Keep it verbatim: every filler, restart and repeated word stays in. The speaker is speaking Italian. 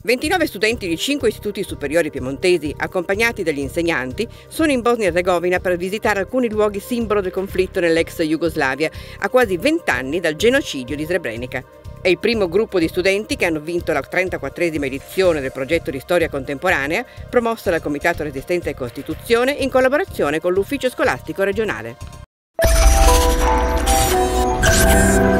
ventinove studenti di cinque istituti superiori piemontesi, accompagnati dagli insegnanti, sono in Bosnia-Erzegovina per visitare alcuni luoghi simbolo del conflitto nell'ex Jugoslavia, a quasi vent'anni dal genocidio di Srebrenica. È il primo gruppo di studenti che hanno vinto la trentaquattresima edizione del progetto di storia contemporanea, promossa dal Comitato Resistenza e Costituzione in collaborazione con l'Ufficio Scolastico Regionale.